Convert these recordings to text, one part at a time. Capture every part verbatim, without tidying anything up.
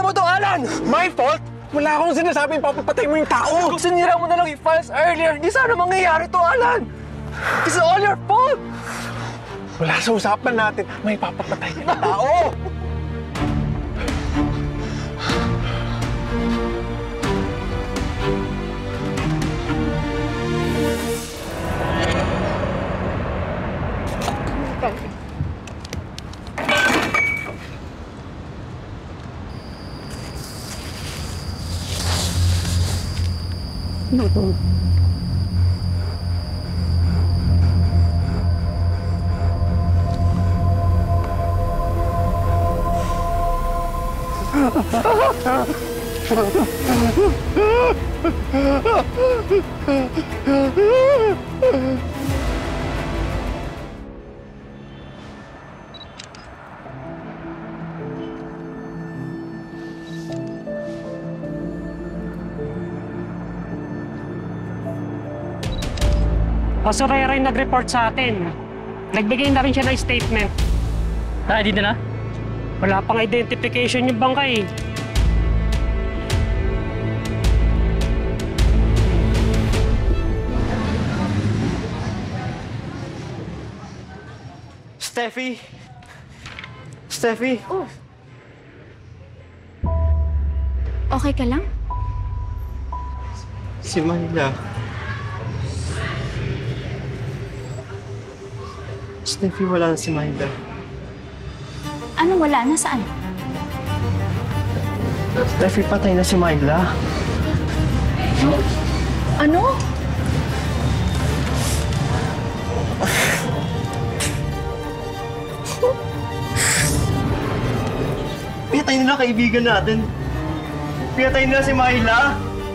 mo to, Alan! My fault? Wala akong sinasabing papapatay mo yung tao! Kung sinira mo na lang yung files earlier, hindi sana mangyayari to, Alan! This is all your fault! Wala sa usapan natin, may papapatay yung tao! No, no. O, Soraya rin nag-report sa atin. Nagbigay na rin siya ng statement. Na-I D na na? Wala pang identification yung bangkay. Steffi! Steffi! Oh. Okay ka lang? Si Manila. Steffi, wala na si Manila. Ano wala na? Saan? Steffi, patay na si Manila. Ano? Pinatay nila kaibigan natin. Pinatay nila si Manila.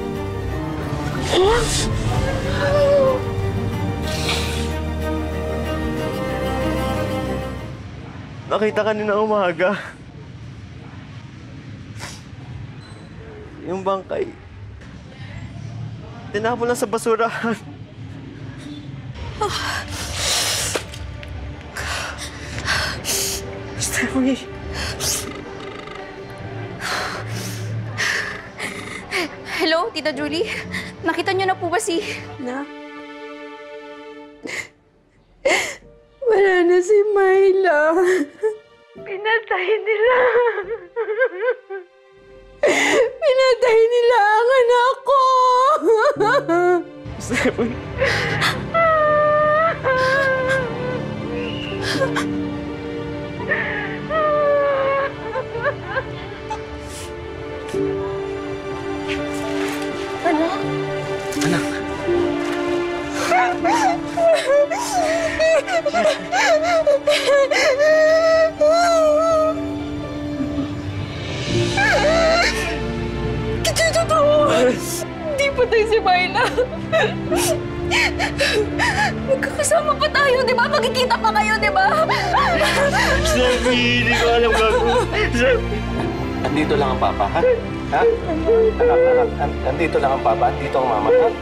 Nakita kanina umaga. Yung bangkay. Tinapon lang sa basurahan. Stephanie. Hello, Tita Julie? Nakita niyo na po ba si... Na? Wala na si Myla. Pinatay nila. Pinatay nila ang anak ko. Stephanie. Anak? Anak. Kasi totoo! Hindi patay si Myla. Magkakasama pa tayo, di ba? Magkikita pa kayo, di ba? Steffi, hindi ko alam gagawin. Steffi. Andito lang ang papa, ha? Ha? Anak, anak, an- andito lang ang papa, andito ang mama, ha?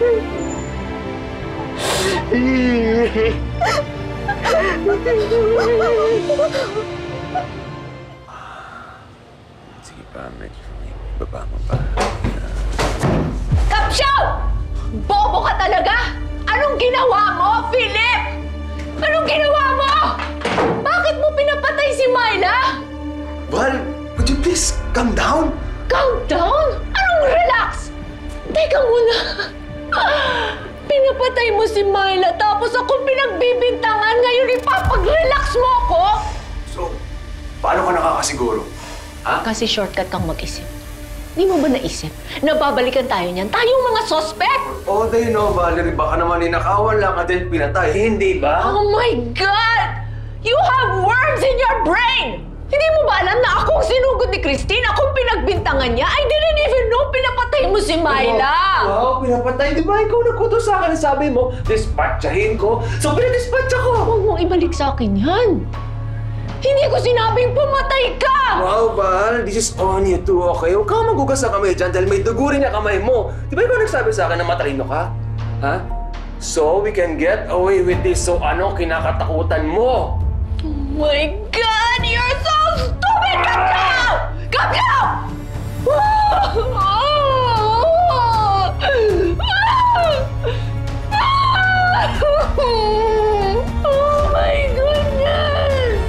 Sige pa, medyo baba mo pa. Kapsyaw! Bobo ka talaga! Anong ginawa mo, Philip? Anong ginawa mo? Bakit mo pinapatay si Myla? Val, would you please calm down? Calm down? Anong relax? Teka muna. Pinapatay mo si Myla tapos akong pinagbibintangan, ngayon ipapag-relax mo ako? So, paano ka nakakasiguro? Ha? Kasi shortcut kang mag-isip. Di mo ba naisip na babalikan tayo niyan? Tayong mga suspect! Oh, they know, Valerie. Baka naman ninakawan lang at din pinatay. Hindi ba? Oh my God! You have worms in your brain! Hindi mo ba alam na akong sinugod ni Christine? Akong pinagbintangan niya? I didn't even know pinapatay mo si Myla! Oo, oh, pinapatay. Di ba ikaw nagkutos sa akin? Sabi mo, dispatchahin ko. So, pinadispatch ako. Huwag mong ibalik sa akin yan. Hindi ko sinabing pumatay ka! Wow, Val. This is on you too, okay? Huwag kang magugas sa kamay dyan dahil may dugo rin ang kamay mo. Di ba ikaw nagsabi sa akin na matalino ka? Ha? So, we can get away with this. So, ano kinakatakutan mo? Oh my God! You're so stupid! Kapyaw! Kapyaw! Oh my goodness!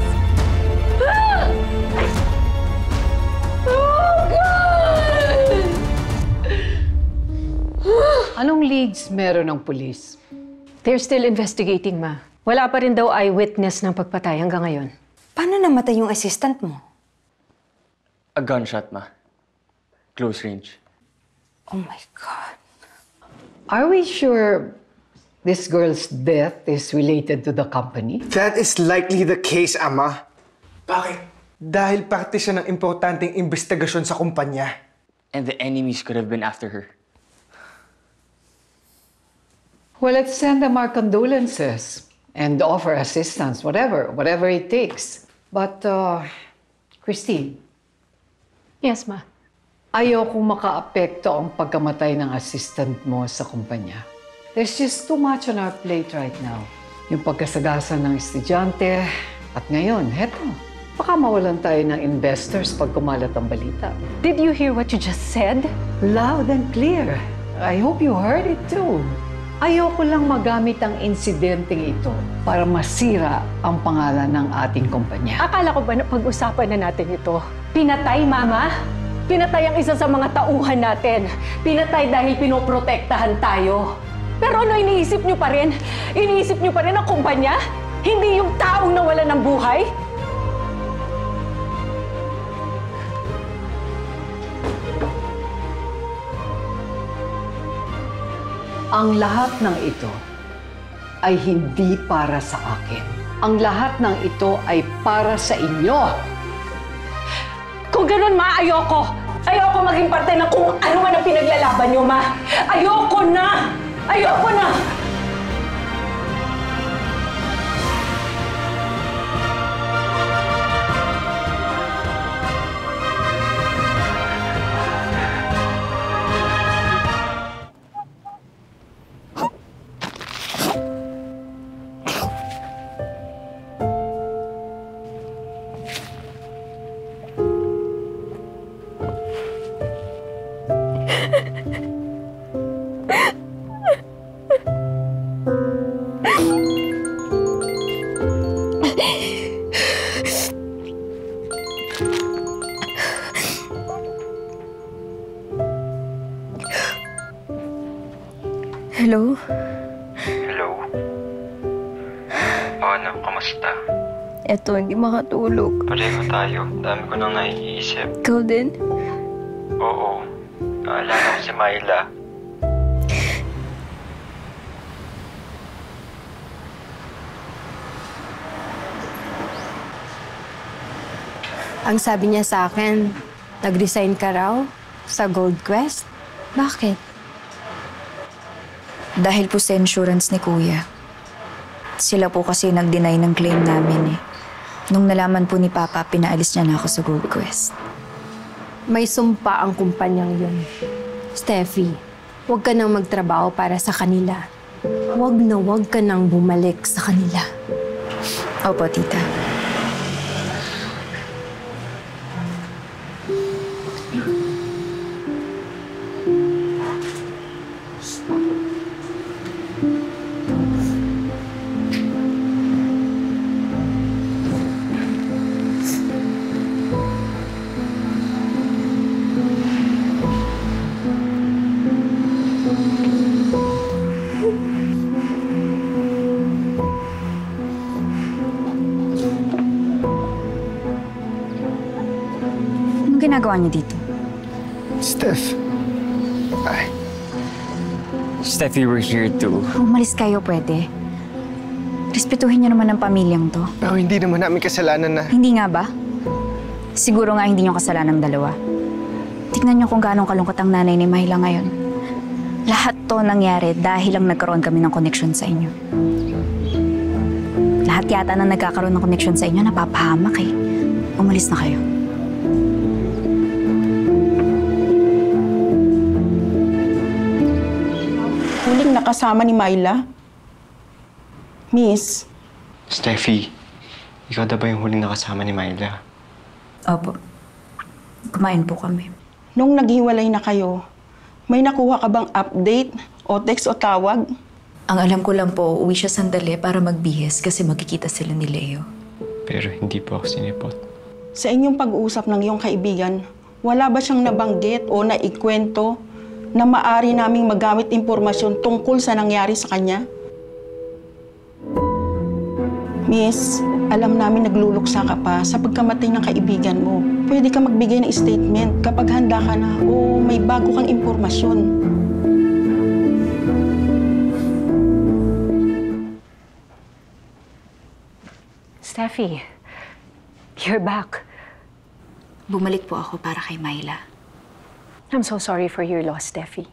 Oh God! Anong leads meron ng pulis? They're still investigating, ma. Wala pa rin daw eyewitness ng pagpatay hanggang ngayon. Paano namatay yung assistant mo? A gunshot, ma. Close range. Oh my God. Are we sure this girl's death is related to the company? That is likely the case, Ama. Bakit? Dahil parte siya ng importanteng investigasyon sa kumpanya. And the enemies could have been after her. Well, let's send them our condolences and offer assistance, whatever, whatever it takes. But, uh, Christine, Yes, ma. ayokong makaapekto ang pagkamatay ng assistant mo sa kumpanya. There's just too much on our plate right now. Yung pagkasagasa ng estudyante, at ngayon, heto, baka mawalan tayo ng investors pag kumalat ang balita. Did you hear what you just said? Loud and clear. I hope you heard it too. Ayoko lang magamit ang insidenteng ito para masira ang pangalan ng ating kumpanya. Akala ko ba na pag-usapan na natin ito? Pinatay, mama? Pinatay ang isa sa mga tauhan natin. Pinatay dahil pinoprotektahan tayo. Pero ano iniisip niyo pa rin? Iniisip niyo pa rin ang kumpanya? Hindi yung taong nawalan ng buhay? Ang lahat ng ito ay hindi para sa akin. Ang lahat ng ito ay para sa inyo. Kung ganun, ma, ayoko. Ayoko maging parte ng kung ano man ang pinaglalaban niyo, ma. Ayoko na! Ayoko na! Hello? Hello? Paano? Kamusta? Eto, hindi makatulog. Pareho tayo. Dami ko nang naiisip. Ikaw din? Oo. Naalala ko si Myla. Ang sabi niya sa akin, nag-resign ka raw sa Gold Quest. Bakit? Dahil po sa insurance ni Kuya. Sila po kasi nag-deny ng claim namin eh. Nung nalaman po ni Papa, pinaalis niya na ako sa Gold Quest. May sumpa ang kumpanyang yun. Steffi, huwag ka nang magtrabaho para sa kanila. Huwag na huwag ka nang bumalik sa kanila. Opo, tita. Ginagawa niyo dito? Steph. Ay. Steph, you were here too. Umalis kayo, pwede. Respetuhin niyo naman ang pamilyang to. Pero hindi naman namin kasalanan na... Hindi nga ba? Siguro nga hindi niyo kasalanan ng dalawa. Tignan niyo kung gaano kalungkot ang nanay ni Myla ngayon. Lahat to nangyari dahil lang nagkaroon kami ng connection sa inyo. Lahat yata na nagkakaroon ng connection sa inyo napapahamak eh. Umalis na kayo. Huling nakasama ni Myla? Miss? Steffi, ikaw daw ba yung huling nakasama ni Myla? Opo. Kumain po kami. nung naghiwalay na kayo, may nakuha ka bang update o text o tawag? Ang alam ko lang po, uwi siya sandali para magbihis kasi magkikita sila ni Leo. Pero hindi po ako sinipot. Sa inyong pag-uusap ng iyong kaibigan, wala ba siyang nabanggit o naikwento na maari naming magamit impormasyon tungkol sa nangyari sa kanya? Miss, alam namin nagluluksa ka pa sa pagkamatay ng kaibigan mo. Pwede ka magbigay ng statement kapag handa ka na o may bago kang impormasyon. Steffi, you're back. Bumalik po ako para kay Myla. I'm so sorry for your loss, Steffi.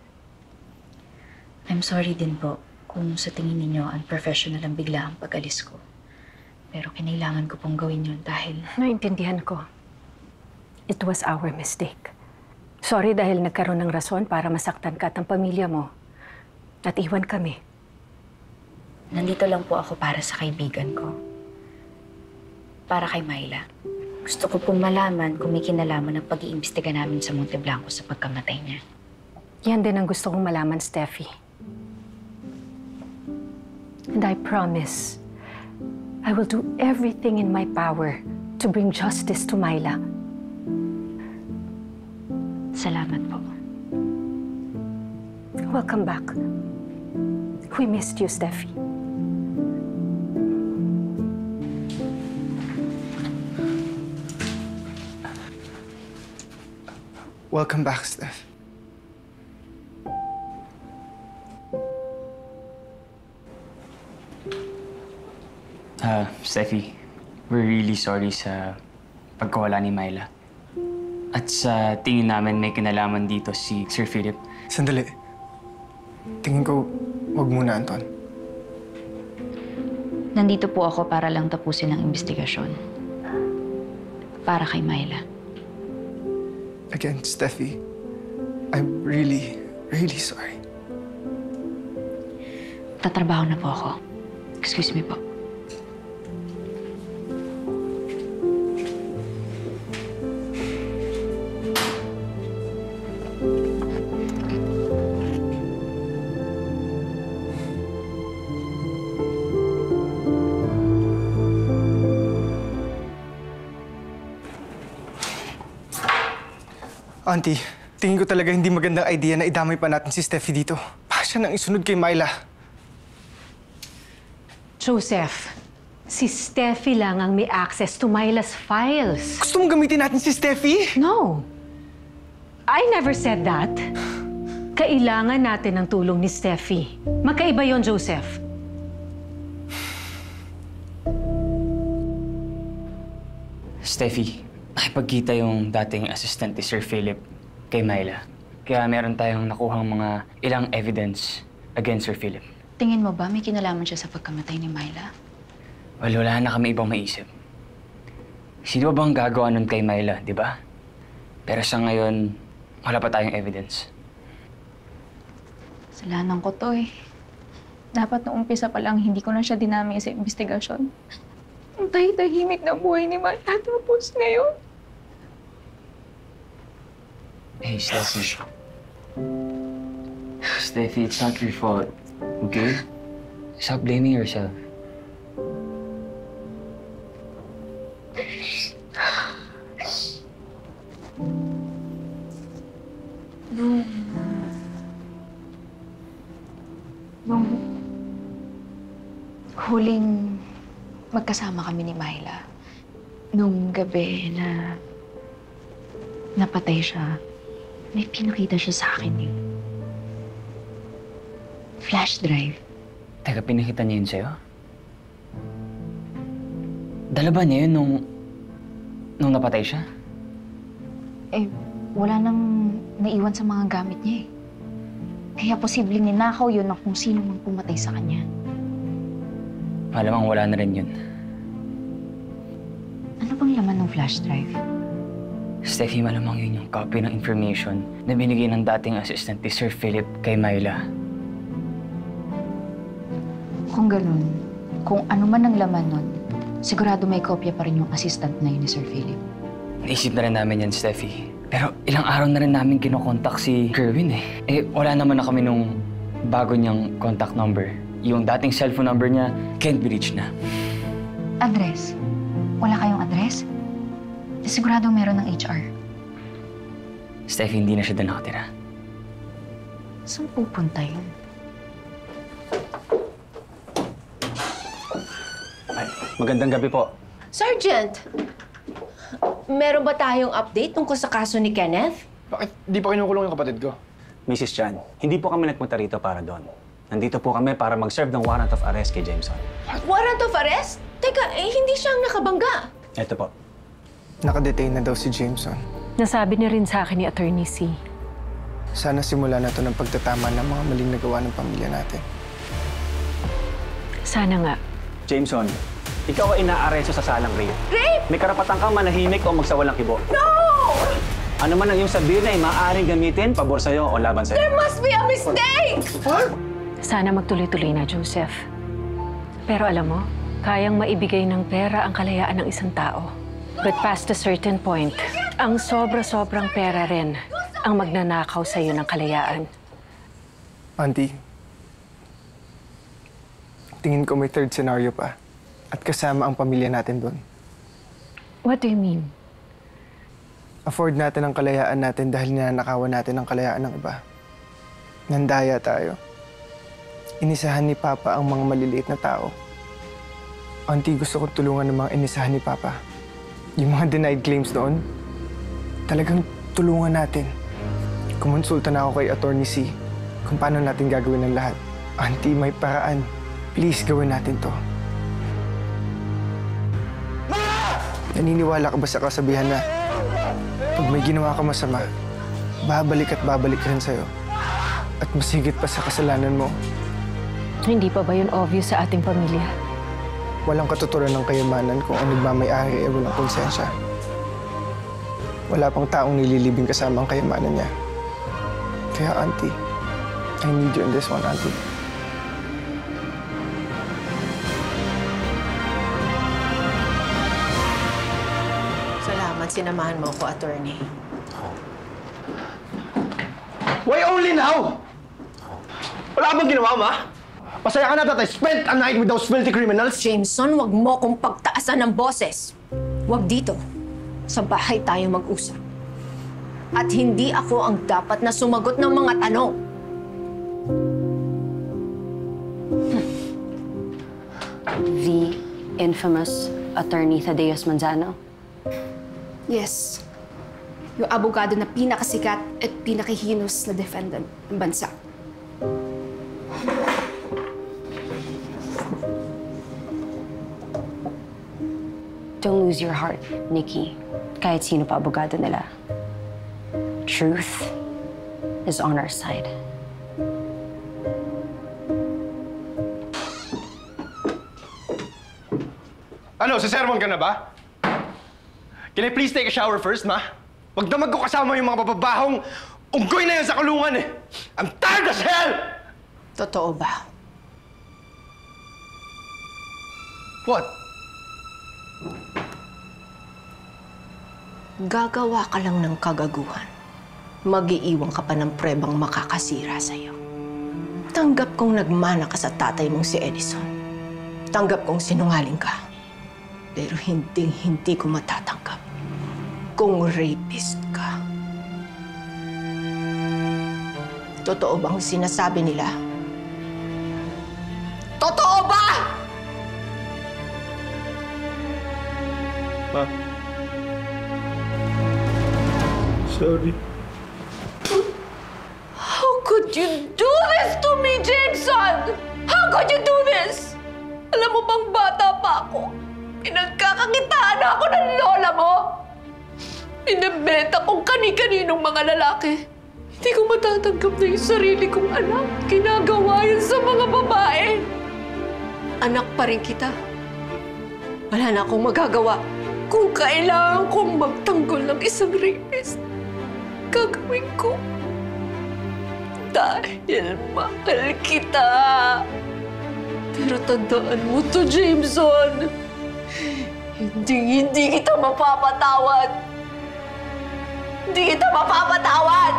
I'm sorry din po kung sa tingin ninyo unprofessional ang bigla ang pag-alis ko. Pero kinailangan ko pong gawin yun dahil... Naintindihan ko. It was our mistake. Sorry dahil nagkaroon ng rason para masaktan ka at ang pamilya mo. At iwan kami. Nandito lang po ako para sa kaibigan ko. Para kay Myla. Gusto ko pong malaman kung may kinalaman ang pag-iimbestiga namin sa Monte Blanco sa pagkamatay niya. Yan din ang gusto kong malaman, Steffi. And I promise, I will do everything in my power to bring justice to Myla. Salamat po. Welcome back. We missed you, Steffi. Welcome back, Steph. Uh, Steffi, we're really sorry sa pagkawala ni Myla. At sa tingin namin may kinalaman dito si Sir Philip. Sandali. Tingin ko, wag muna, Anton. Nandito po ako para lang tapusin ang investigasyon. Para kay Myla. Again, Steffi, I'm really, really sorry. Tatrabaho na po ako. Excuse me po. Auntie, tingin ko talaga hindi magandang idea na idamay pa natin si Steffi dito. Pa siya nang isunod kay Myla. Joseph, si Steffi lang ang may access to Myla's files. Gusto mong gamitin natin si Steffi? No. I never said that. Kailangan natin ng tulong ni Steffi. Magkaiba yon, Joseph. Steffi, nakipagkita yung dating assistant ni Sir Philip kay Myla. Kaya meron tayong nakuhang mga ilang evidence against Sir Philip. Tingin mo ba may kinalaman siya sa pagkamatay ni Myla? Well, wala na kami ibang maisip. Sino ba bang gagawa nun kay Myla, di ba? Pero sa ngayon, wala pa tayong evidence. Kasalanan ko to eh. Dapat noong umpisa pa lang, hindi ko na siya dinami sa investigasyon. Ang tahitahimik na buhay ni Myla, tapos ngayon. Hey, Steffi. Steffi, it's not your fault, okay? Stop blaming yourself. Nung... Nung... Huling magkasama kami ni Myla. Nung gabi na... napatay siya, may pinakita siya sa akin eh. Flash drive. Teka, pinakita niya yun sa'yo? Dala ba niya yun nung... nung napatay siya? Eh, wala nang naiwan sa mga gamit niya eh. Kaya posibleng ninakaw yun ng kung sino mang pumatay sa kanya. Malamang wala na rin yun. Ano bang laman ng flash drive? Steffi, malamang yun yung copy ng information na binigay ng dating assistant ni Sir Philip kay Myla. Kung ganun, kung ano man ang laman nun, sigurado may kopya pa rin yung assistant na yun ni Sir Philip. Naisip na rin namin yan, Steffi. Pero ilang araw na rin namin kinokontak si Kerwin eh. Eh, wala naman na kami nung bago niyang contact number. Yung dating cellphone number niya, can't be reached na. Address? Wala kayong address? Siguradong meron ng H R. Steffi, hindi na siya doon nakatira. Saan pupunta yun? Ay, magandang gabi po. Sergeant! Meron ba tayong update tungkol sa kaso ni Kenneth? Bakit di pa kinukulong yung kapatid ko? Missus Chan, hindi po kami nagpunta rito para doon. Nandito po kami para mag-serve ng warrant of arrest kay Jameson. Warrant of arrest? Teka, eh, hindi siyang nakabangga. Eto po. Nakadetain na daw si Jameson. Nasabi niya rin sa akin ni Attorney C. Sana simula na to ng pagtatama ng mga maling nagawa ng pamilya natin. Sana nga. Jameson, ikaw ay inaaresto sa salang rape. Rape? May karapatan kang manahimik o magsawalang kibo. No! Ano man ang iyong sabihin ay maaaring gamitin pabor sa'yo o laban sa'yo. There must be a mistake! Sana magtuloy-tuloy na, Joseph. Pero alam mo, kayang maibigay ng pera ang kalayaan ng isang tao. But past a certain point, ang sobra-sobrang pera rin ang magnanakaw sa'yo ng kalayaan. Auntie, tingin ko may third scenario pa. At kasama ang pamilya natin doon. What do you mean? Afford natin ang kalayaan natin dahil ninanakawan natin ang kalayaan ng iba. Nandaya tayo. Inisahan ni Papa ang mga maliliit na tao. Auntie, gusto kong tulungan ng mga inisahan ni Papa. Yung mga denied claims doon, talagang tulungan natin. Kumonsulta na ako kay Attorney C kung paano natin gagawin ang lahat. Auntie, may paraan. Please, gawin natin to. Naniniwala ka ba sa kasabihan na pag may ginawa ka masama, babalik at babalik rin sa'yo? At mas higit pa sa kasalanan mo. Hindi pa ba yun obvious sa ating pamilya? Walang katuturan ng kayamanan kung ang nagmamay-ari ay walang konsensya. Wala pang taong nililibing kasama ang kayamanan niya. Kaya, Auntie, I need you in this one, Auntie. Salamat, sinamahan mo ako, attorney. Why only now? Wala ka bang ginawa, Ma? Pasaya ka na, tatay. Spent a night with those filthy criminals. Jameson, wag mo kong pagtaasan ng boses. Wag dito. Sa bahay tayo mag-usap. At hindi ako ang dapat na sumagot ng mga tanong. The infamous Attorney Thaddeus Manzano? Yes. Yung abogado na pinakasikat at pinakahinos na defendant ng bansa. Don't lose your heart, Nikki. Kahit sino pa abogado nila. Truth is on our side. Ano, sasermon ka na ba? Can I please take a shower first, Ma? Wag naman ko kasama yung mga bababahong unggoy na yun sa kulungan eh. I'm tired as hell! Totoo ba? What? Gagawa ka lang ng kagaguhan. Mag-iiwan ka pa ng prebang makakasira sa'yo. Tanggap kong nagmana ka sa tatay mong si Edison. Tanggap kong sinungaling ka. Pero hinding-hindi ko matatanggap kung rapist ka. Totoo bang sinasabi nila? Totoo ba? Ma. Sorry. How could you do this to me, Jameson? How could you do this? Alam mo bang bata pa ako? Pinagkakakitaan ako ng lola mo. Pinabenta kong kani-kaninong mga lalaki. Hindi ko matatanggap na yung sarili kong anak. Ginagawa yan sa mga babae. Anak pa rin kita. Wala na akong magagawa. Kung kailangan kong magtanggol ng isang rapist, gagawin ko. Dahil mahal kita. Pero tandaan mo to, Jameson. Hindi, hindi kita mapapatawad. Hindi kita mapapatawad!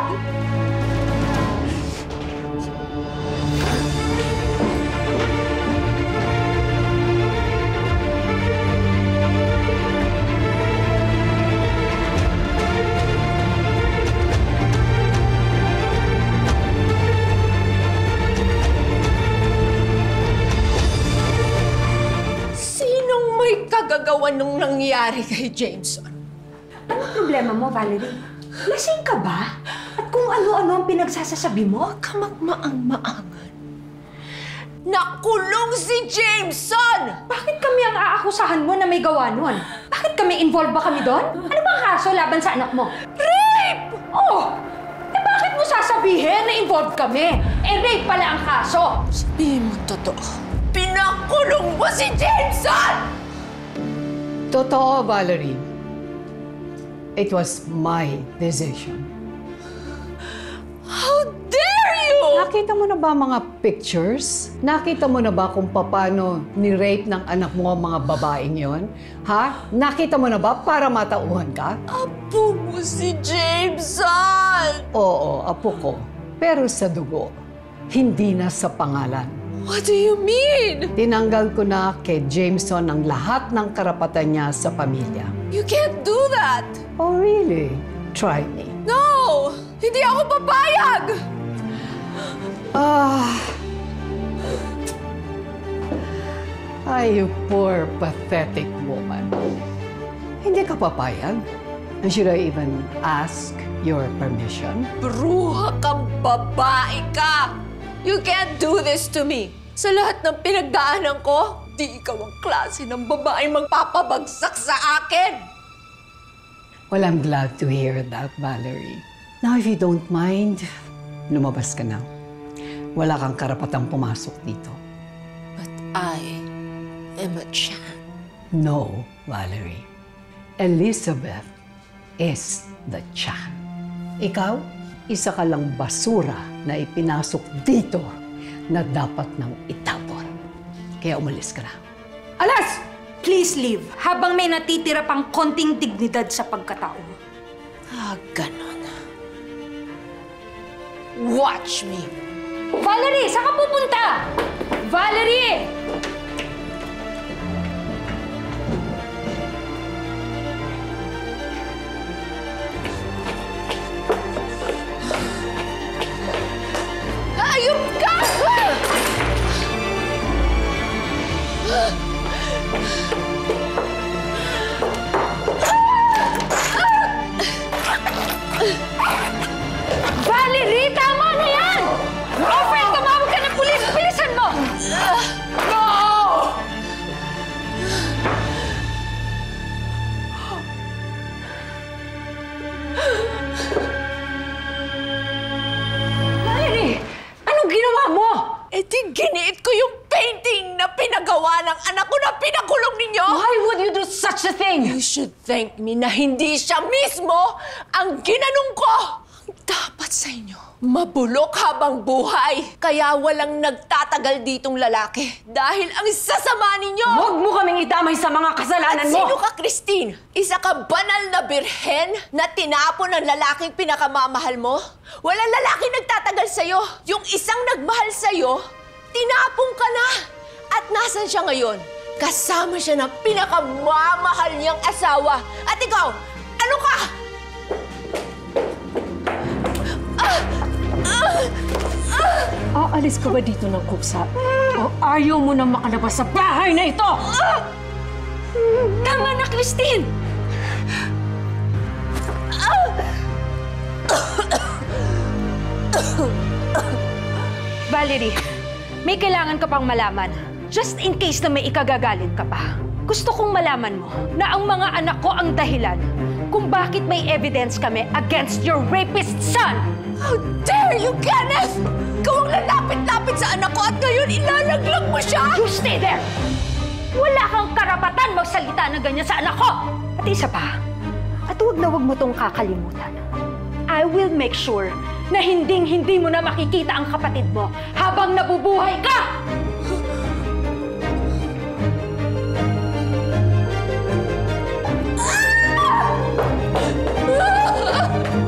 Sinong may kagagawa nung nangyari kay Jameson? Anong problema mo, Valerie? Lasing ka ba? At kung ano-ano ang pinagsasasabi mo? Huwag ka magmaang-maangan. Nakulong si Jameson! Bakit kami ang aakusahan mo na may gawa nun? Bakit kami involved ba kami doon? Ano bang kaso laban sa anak mo? Rape! Oh! Eh bakit mo sasabihin na involved kami? Eh rape pala ang kaso! Sabihin mo totoo. Pinakulong mo si Jameson! Totoo, Valerie. It was my decision. How dare you! Nakita mo na ba mga pictures? Nakita mo na ba kung paano ni-rape ng anak mo ang mga babaeng yon? Ha? Nakita mo na ba para matauhan ka? Apo mo si Jameson! Oo, apo ko. Pero sa dugo, hindi na sa pangalan. What do you mean? Tinanggal ko na kay Jameson ang lahat ng karapatan niya sa pamilya. You can't do that! Oh, really? Try me. No! Hindi ako papayag! Ah. Ay, you poor, pathetic woman. Hindi ka papayag? And should I even ask your permission? Bruha kang babae ka! You can't do this to me! Sa lahat ng pinagdaanan ko, di ikaw ang klase ng babae magpapabagsak sa akin! Well, I'm glad to hear that, Valerie. Now, if you don't mind, lumabas ka na. Wala kang karapatang pumasok dito. But I am a champ. No, Valerie. Elizabeth is the champ. Ikaw, isa ka lang basura na ipinasok dito na dapat nang itapon. Kaya umalis ka na. Alas! Please leave habang may natitira pang konting dignidad sa pagkatao. Ah, ganon. Watch me! Valerie, saan ka pupunta? Valerie! Hayop ka! Valerie, tama na yan! Girlfriend, tumawag ka ng pulis! Bilisan mo! No! Valerie, anong ginawa mo? Eh di giniit ko yung painting na pinagawa ng anak ko na pinakulong ninyo! Why would you do such a thing? You should thank me na hindi siya mismo ang ginanong ko! Dapat sa inyo, mabulok habang buhay. Kaya walang nagtatagal ditong lalaki. Dahil ang sasama ninyo! Huwag mo kaming idamay sa mga kasalanan At mo! sino ka, Christine? Isa ka banal na birhen na tinapon ng lalaking pinakamamahal mo? Walang lalaki nagtatagal sa'yo. Yung isang nagmahal sa'yo, tinapon ka na. At nasan siya ngayon? Kasama siya ng pinakamamahal niyang asawa. At ikaw, ano ka? Aalis ka ba dito ng kusa? O ayaw mo na makalabas sa bahay na ito? Tama na, Christine! Valerie, may kailangan ka pang malaman. Just in case na may ikagagalit ka pa. Gusto kong malaman mo na ang mga anak ko ang dahilan kung bakit may evidence kami against your rapist son! How dare you, Kenneth! Ikaw ang lalapit-lapit sa anak ko at ngayon ilalaglag mo siya! You stay there! Wala kang karapatan magsalita ng ganyan sa anak ko! At isa pa, at huwag na huwag mo tong kakalimutan. I will make sure na hinding-hindi mo na makikita ang kapatid mo habang nabubuhay ka! Ah!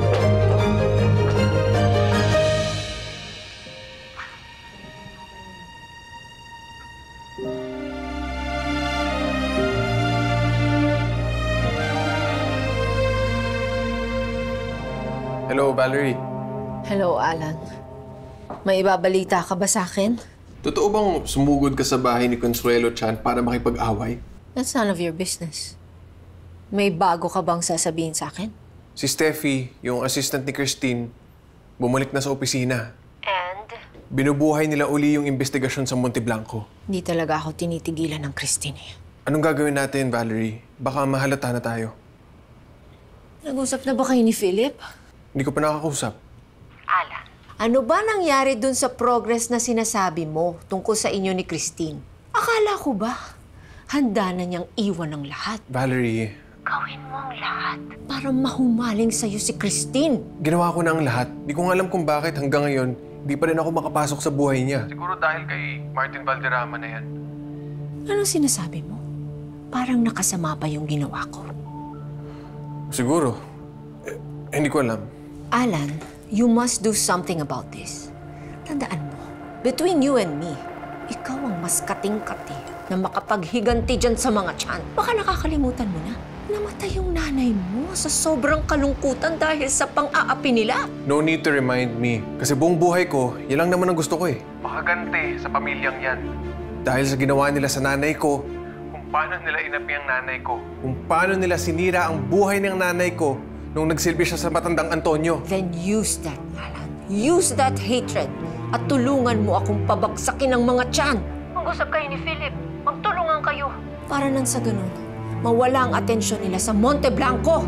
Hello, Valerie. Hello, Alan. May ibabalita ka ba sa akin? Totoo bang sumugod ka sa bahay ni Consuelo Chan para makipag-away? That's none of your business. May bago ka bang sasabihin sa akin? Si Steffi, yung assistant ni Christine, bumalik na sa opisina. And? Binubuhay nila uli yung investigasyon sa Monte Blanco. Hindi talaga ako tinitigilan ng Christine eh. Anong gagawin natin, Valerie? Baka mahalata na tayo. Nag-usap na ba kayo ni Philip? Hindi ko pa nakakausap. Alan. Ano ba nangyari dun sa progress na sinasabi mo tungkol sa inyo ni Christine? Akala ko ba, handa na niyang iwan ng lahat? Valerie. Gawin mo ang lahat para mahumaling sa'yo si Christine. Ginawa ko na ang lahat. Di ko nga alam kung bakit hanggang ngayon, di pa rin ako makapasok sa buhay niya. Siguro dahil kay Martin Valderrama na yan. Anong sinasabi mo? Parang nakasama pa yung ginawa ko. Siguro. Eh, hindi ko alam. Alan, you must do something about this. Tandaan mo, between you and me, ikaw ang mas kating-kati na makapaghiganti dyan sa mga tiyan. Baka nakakalimutan mo na. Namatay yung nanay mo sa sobrang kalungkutan dahil sa pang-aapi nila. No need to remind me. Kasi buong buhay ko, yan lang naman ang gusto ko eh. Makaganti sa pamilyang yan. Dahil sa ginawa nila sa nanay ko, kung paano nila inapi ang nanay ko, kung paano nila sinira ang buhay ng nanay ko nung nagsilbi siya sa matandang Antonio. Then use that, Alan. Use that hatred at tulungan mo akong pabagsakin ng mga tiyan. Mag-usap kayo ni Philip. Magtulungan kayo. Para nang sa ganun, mawala ang atensyon nila sa Monte Blanco.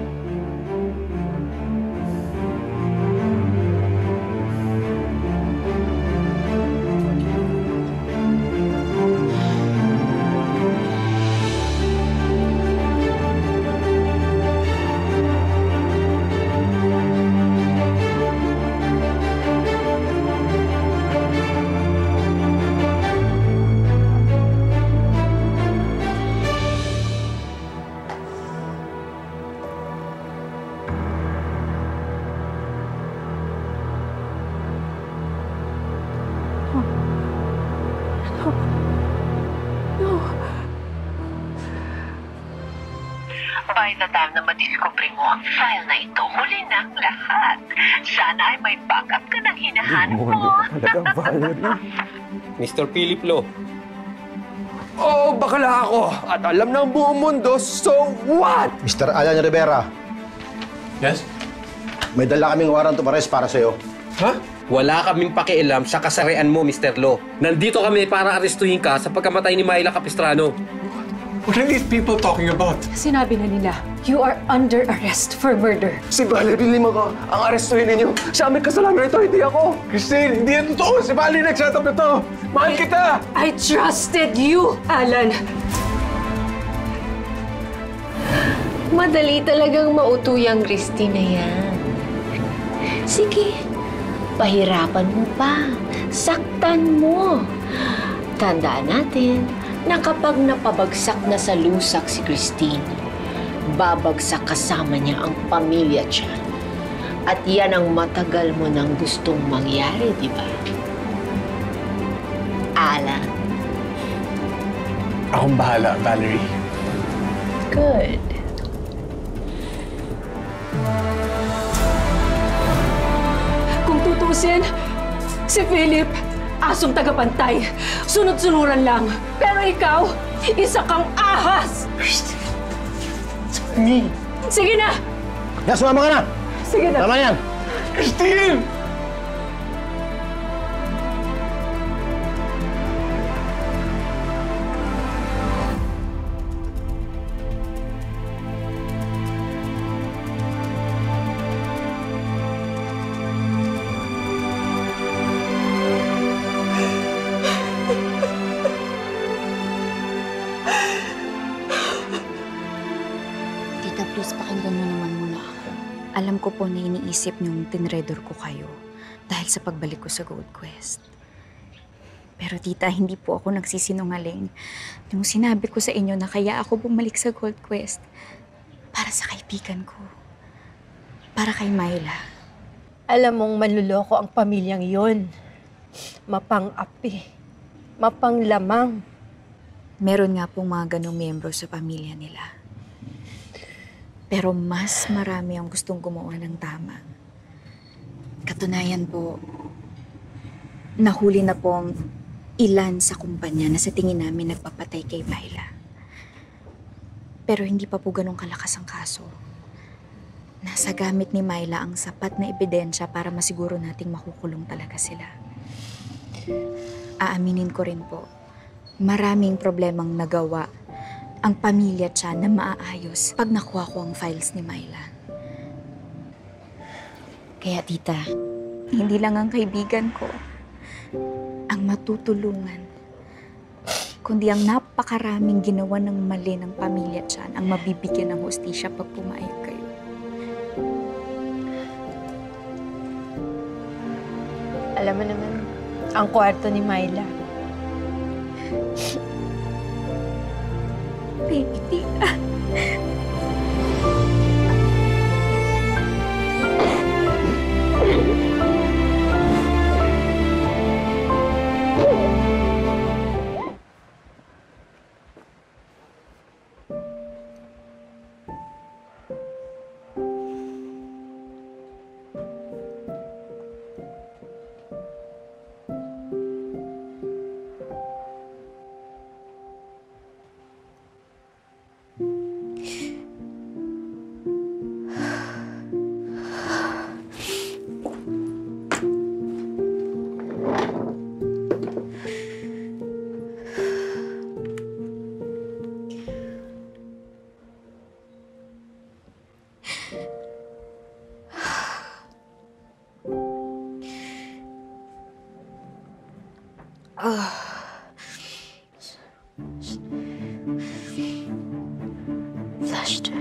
By the time na madiscovery mo ang file na ito, huli na ang lahat. Sana ay may backup ka ng hinahanap mo. Mister Philip Lo. Oo, oh, bakala ako. At alam ng buong mundo, so what? Mister Alan Rivera. Yes? May dala kaming warrant of arrest para sa'yo. Ha? Huh? Wala kaming pakialam sa kasarian mo, Mister Lo. Nandito kami para arestuhin ka sa pagkamatay ni Myla Capistrano. What are these people talking about? Sinabi na nila, you are under arrest for murder. Si Valerie Lima ko ang arestuhin ninyo. Siya may kasalanan ito, hindi ako. Christine, hindi yan totoo. Si Valerie nag-setup ito. Mahal kita! I trusted you, Alan. Madali talagang mautuyang Christine na yan. Sige, pahirapan mo pa. Saktan mo. Tandaan natin na kapag napabagsak na sa lusak si Christine, babagsak kasama niya ang pamilya Chan. At yan ang matagal mo nang gustong mangyari, di ba? Alan. Akong bahala, Valerie. Good. Kung tutusin, si Philip, asong tagapantay. Sunod-sunuran lang. Pero ikaw, isa kang ahas! Me? Sige na! Ya, sumama ka na! Sige na! Tama yan! Christine! Please, pakinggan mo naman muna ako. Alam ko po na iniisip niyong tinredor ko kayo dahil sa pagbalik ko sa Gold Quest. Pero tita, hindi po ako nagsisinungaling. Nung sinabi ko sa inyo na kaya ako bumalik sa Gold Quest para sa kaibigan ko. Para kay Myla. Alam mong manluloko ang pamilyang yon. Mapang-api. Mapanglamang. Meron nga pong mga ganong miyembro sa pamilya nila. Pero mas marami ang gustong gumawa ng tama. Katunayan po, nahuli na pong ilan sa kumpanya na sa tingin namin nagpapatay kay Myla. Pero hindi pa po ganong kalakas ang kaso. Nasa gamit ni Myla ang sapat na ebidensya para masiguro nating makukulong talaga sila. Aaminin ko rin po, maraming problemang nagawa ang pamilya siya na maaayos pag nakuha ko ang files ni Myla. Kaya tita, hindi lang ang kaibigan ko ang matutulungan, kundi ang napakaraming ginawa ng mali ng pamilya siya ang mabibigyan ng hustisya pag pumayag kayo. Alam mo naman, ang kwarto ni Myla. Baby, tita. Oh. Flash drive.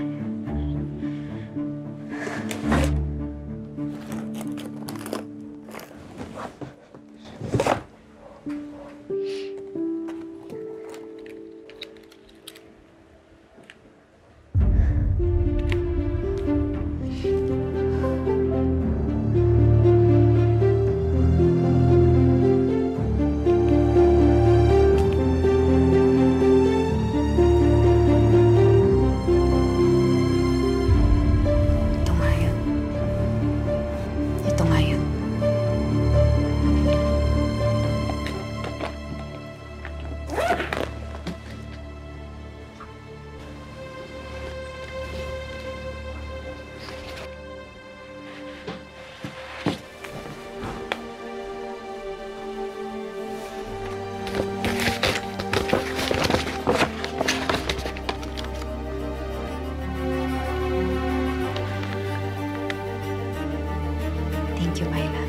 Thank you, Myla.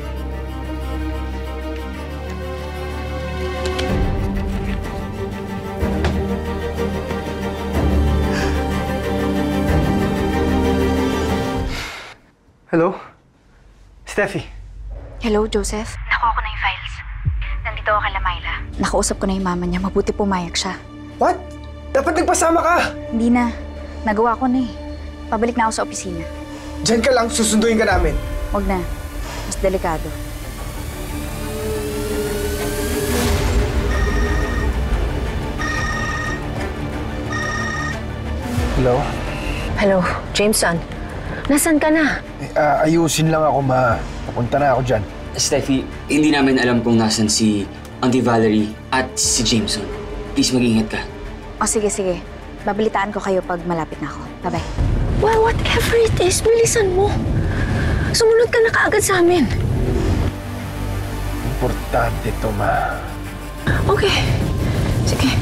Hello? Steffi? Hello, Joseph. Nakuha ko na yung files. Nandito ako kay Myla. Nakausap ko na yung mama niya. Mabuti pumayag siya. What? Dapat nagpasama ka! Hindi na. Nagawa ko na eh. Pabalik na ako sa opisina. Diyan ka lang, susunduin ka namin. Huwag na. Mas delikado. Hello? Hello, Jameson. Nasaan ka na? Eh, ah, ayusin lang ako, ma. Papunta na ako dyan. Steffi, hindi namin alam kung nasan si Auntie Valerie at si Jameson. Please mag-ingat ka. O sige, sige. Babalitaan ko kayo pag malapit na ako. Bye-bye. Well, whatever it is, bilisan mo. Sumunod ka na kaagad sa amin. Importante to, ma. Okay. Sige.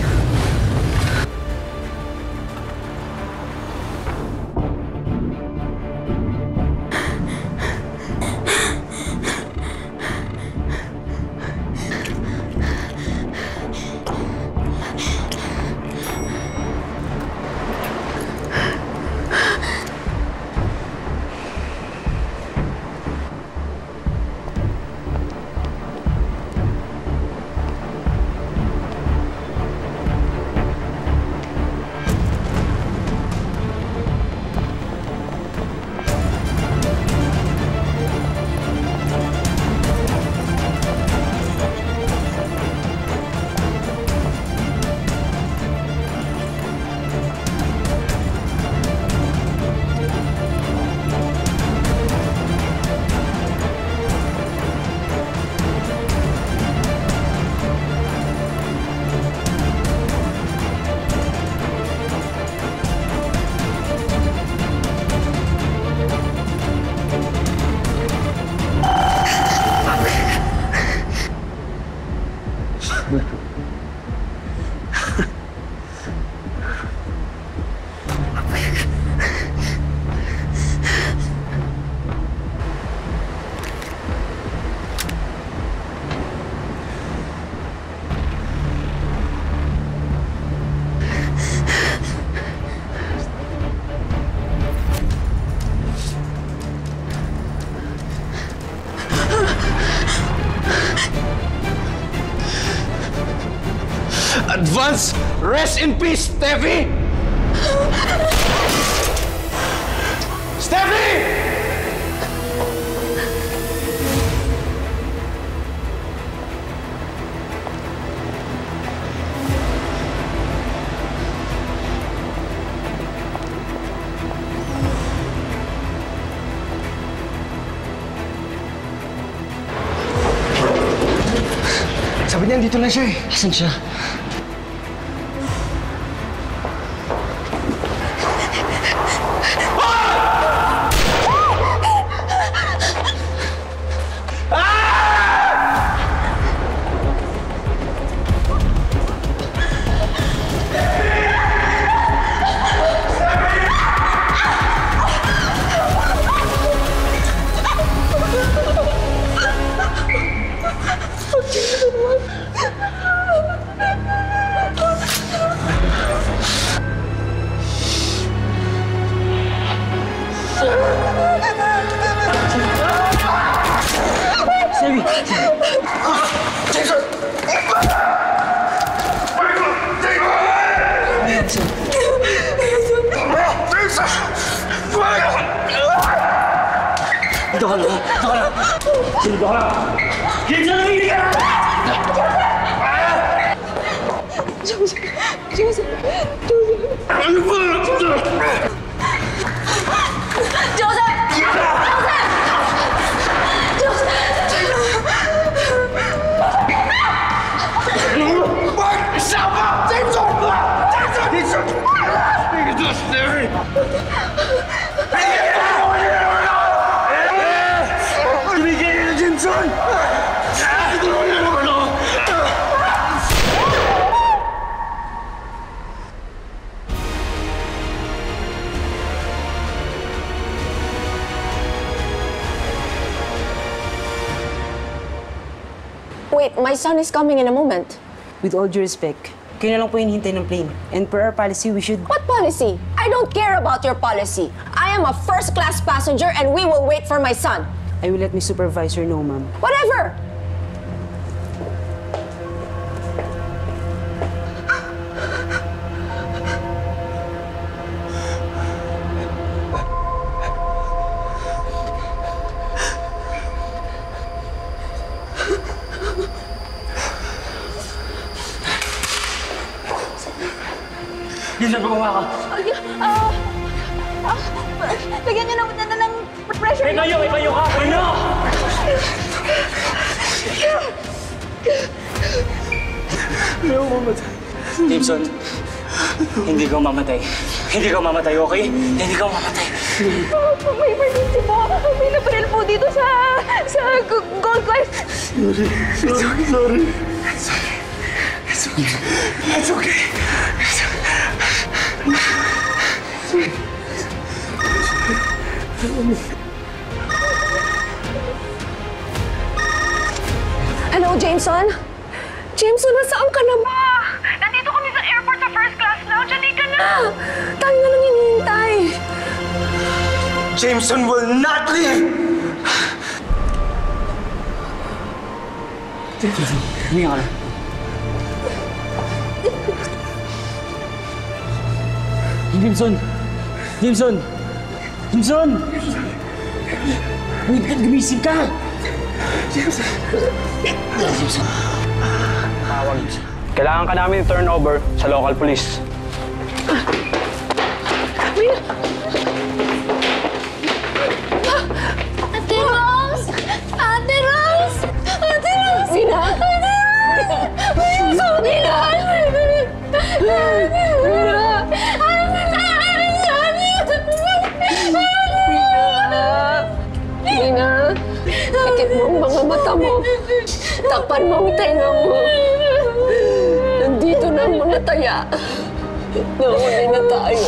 Advance rest in peace, Steffi! Steffi! Sabi niya, dito lang siya eh. Asan siya? Dito ka lang! Dito ka lang! Dito ka lang! Dito ka lang! Hindi ka lang! Joseph! Joseph! Joseph! Ano ba? Joseph! Joseph! Mark! Sama! Jason! Jason! Jason! Ito, Steffi! Tumigil na, Jason! Ito na naman ako! Wait, my son is coming in a moment. With all due respect, kayo na lang po hinihintay ng plane. And per our policy, we should... What policy? I don't care about your policy. I am a first-class passenger and we will wait for my son. I will let my supervisor know, ma'am. Whatever! Jason, gumawa ka! Ah! Ah! Lagyan niyo ng, ng, ng pressure! May bayo! May bayo ka! Bayo! Hindi ako mamatay. Jameson, hindi ka mamatay. Hindi ka mamatay, okay? Hindi ka mamatay. Oh, may emergency po! May naparil po dito sa... sa Gold Quest! Sorry. It's okay. Sorry. It's okay. It's okay. It's okay. Hello, Jameson? Jameson, nasaan ka na ba? Nandito kami sa airport sa first class lounge. Hindi ka na! Tayo na lang hinihintay. Jameson will not leave! Jameson, hindi ka lang. Jameson! Jameson! Jameson! Wait, gumising ka! Jameson! Jameson! Tawag. Kailangan ka namin turnover sa local police. Ate Rose! Ate Rose! Ate Rose! Mina? Ate Rose! May uso nila! Mina, sakit mo ang mga mata mo. Takpan mo ang tenga mo. Nandito na ang mga taya. Nauli na tayo.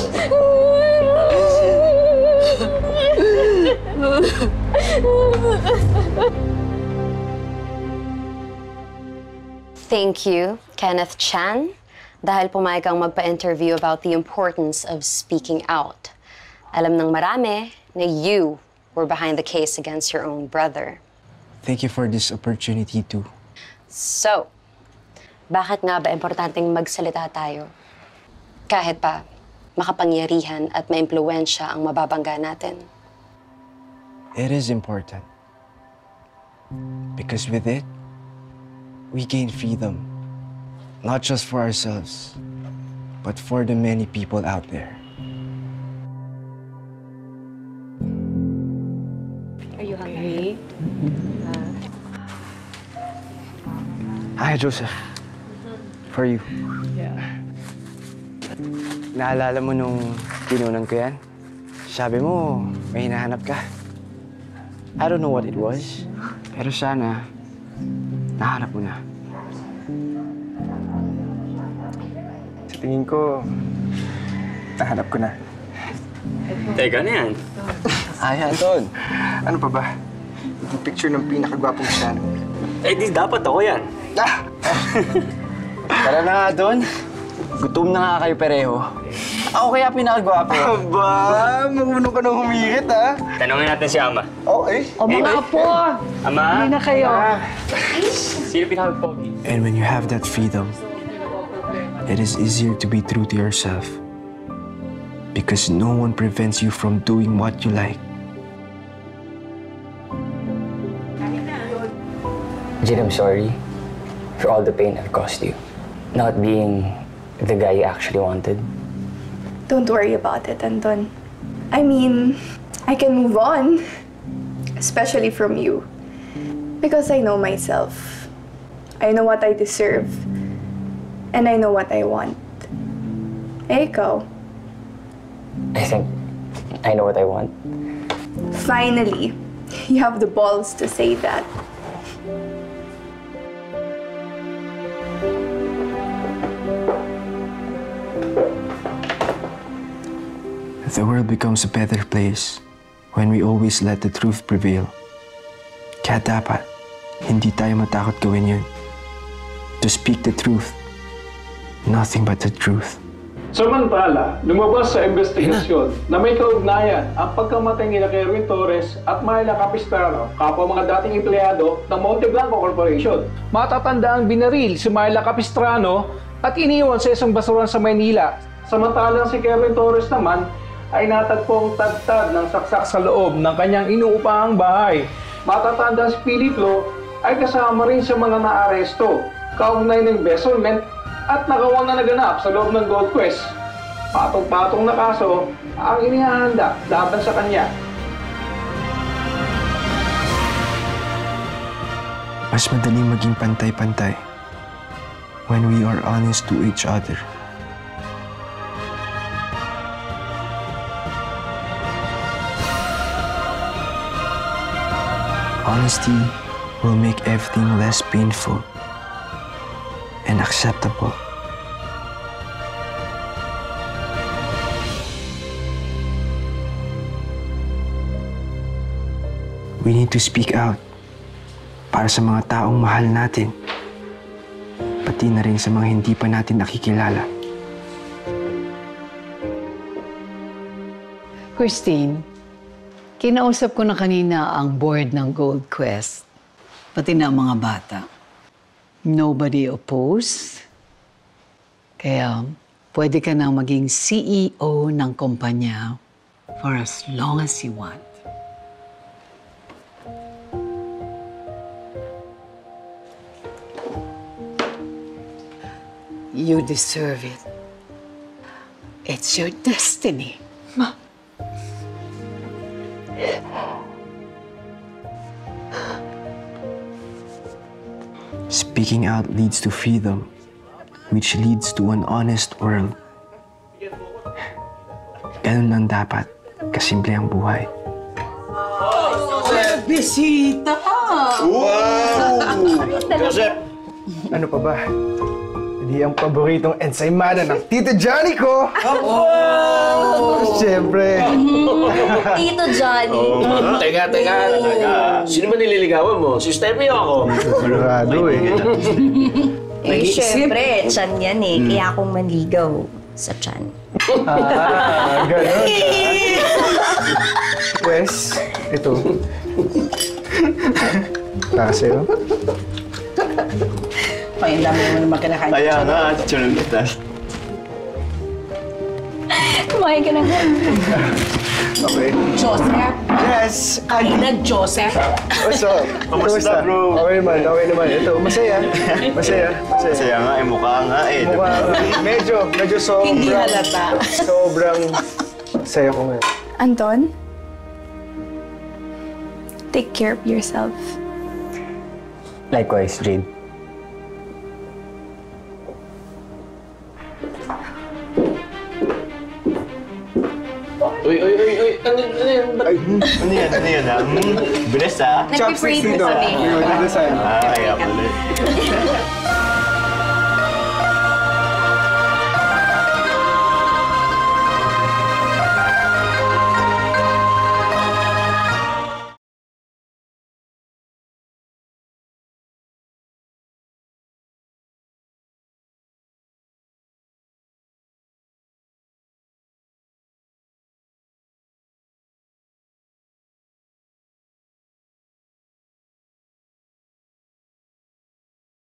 Thank you, Kenneth Chan, dahil pumayag kang magpa-interview about the importance of speaking out. Alam ng marami na you were behind the case against your own brother. Thank you for this opportunity too. So, bakit nga ba importanteng magsalita tayo? Kahit pa makapangyarihan at maimpluwensya ang mababangga natin. It is important. Because with it, we gain freedom. Not just for ourselves, but for the many people out there. Are you hungry? Hi, Joseph. For you. Yeah. Naalala mo nung tinunan ko yan? Sabi mo, may hinahanap ka. I don't know what it was, pero sana, nahanap mo na. Sa tingin ko, nahanap ko na. Teka na yan. Ay, Anton. Ano pa ba? Yung picture ng pinakagwapong siya. Eh, di dapat ako yan. Ah! Tara na nga doon. Gutom na nga kayo pareho. Ako kaya pinakagwapo. Aba, marunong ka nang humihit, ha? Tanungin natin si Ama. Okay. O mga apo! Ama! Hindi na kayo. Sino pinakagpogi? And when you have that freedom, it is easier to be true to yourself. Because no one prevents you from doing what you like. Jin, I'm sorry for all the pain I've caused you. Not being the guy you actually wanted. Don't worry about it, Anton. I mean, I can move on. Especially from you. Because I know myself. I know what I deserve. And I know what I want. Eh, ikaw? I think I know what I want. Finally, you have the balls to say that. The world becomes a better place when we always let the truth prevail. Kaya dapat, hindi tayo matakot gawin yun. To speak the truth. Nothing but the truth. Samantala, lumabas sa investigasyon na may kaugnayan ang pagkamatay ni Kerwin Torres at Myla Capistrano, kapwa mga dating empleyado ng Monte Blanco Corporation. Matatanda ang binaril si Myla Capistrano at iniwan sa isang basuran sa Maynila. Samantalang si Kerwin Torres naman ay natagpong tagtad ng saksak sa loob ng kanyang inuupahang bahay. Matatanda si Philip Lo ay kasama rin sa mga naaresto, kaugnay ng embezzlement at nakawang na naganap sa loob ng Gold Quest. Patong-patong na kaso ang inihahanda laban sa kanya. Mas madaling maging pantay-pantay when we are honest to each other. Honesty will make everything less painful and acceptable. We need to speak out para sa mga taong mahal natin, pati na rin sa mga hindi pa natin nakikilala. Christine, kinausap ko na kanina ang board ng Gold Quest, pati na ang mga bata. Nobody opposed. Kaya pwede ka na maging C E O ng kumpanya for as long as you want. You deserve it. It's your destiny. Ma. Speaking out leads to freedom, which leads to an honest world. Ganun lang dapat, kasimple ang buhay. Bisita! Wow! Joseph! Ano pa ba? Hindi ang paboritong ensaymada ng Tito Johnny ko! Wow! Siyempre! Tito Johnny! Oh, teka, teka, teka. Sino ba nililigawan mo? Si Steffi o ako? Sigurado eh. Eh, syempre, tiyan yan eh. Kaya akong manligaw sa tiyan. Ah, ganun. Pues, ito. Para sa'yo. Ay, ang dami naman naman kinakain. Kaya nga, chicharon kita. Kumain ka na nga. Okay. Joseph? Yes! Ay, na Joseph? What's up? Kamusta, bro? Okay naman, okay naman. Ito, masaya. Masaya, masaya. Masaya nga, eh, mukha nga eh. Mukha nga. Medyo, medyo sobrang... Hindi halata. Sobrang saya ko ngayon. Anton, take care of yourself. Likewise, Jade. Uy, uy, uy, uy, ano, ano yan? Ay, ano yan, ano yan, ah? Hmm, bilis, ah. Nagpipray po kami. Ah, kaya pala.